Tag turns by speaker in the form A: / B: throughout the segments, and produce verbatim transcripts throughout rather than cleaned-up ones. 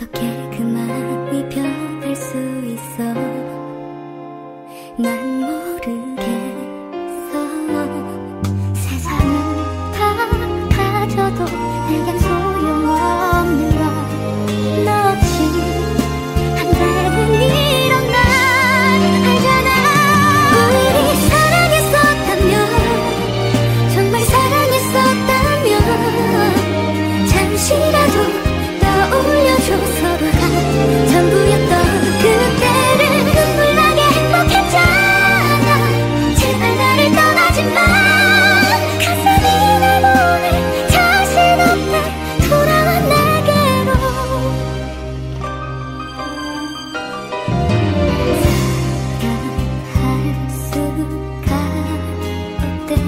A: 어떻게 그 마음이 변할 수 있어. 난 모르겠어. 세상을 다 가져도 내겐 소용없는 걸. 너 없이 안 되는 이런 날 알잖아. 우리 사랑했었다면, 정말 사랑했었다면 잠시라도 떠올려줘. 서로가 전부였던 그때를 눈물 나게 행복했잖아. 제발 나를 떠나지 마. 가슴이 날 보내. 자신 없네. 돌아와 내게로. 사랑할 수가 어때.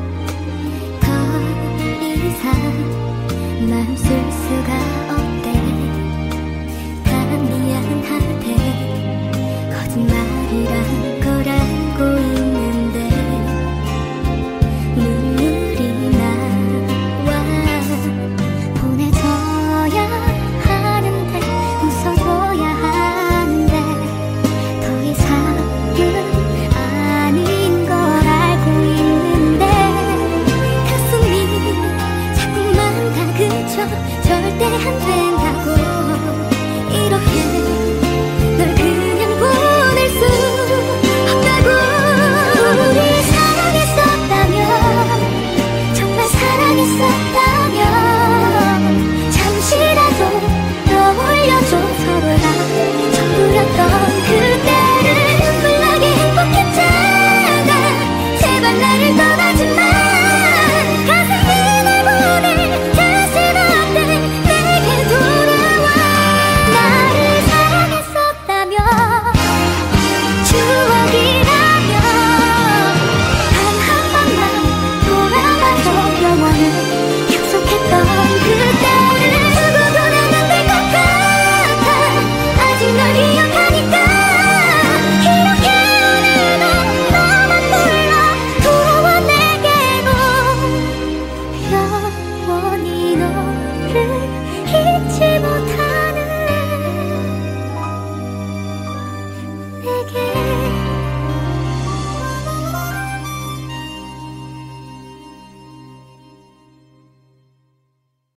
A: 더 이상 마음 쓸 수가 없대. 다 미안하대. 거짓말을 한 걸 알고 있는데 눈물이 나와. 보내줘야 하는데 웃어줘야 하는데 더 이상은 아닌 걸 알고 있는데 가슴이 자꾸만 다그쳐. 절대 안 된다고 이렇게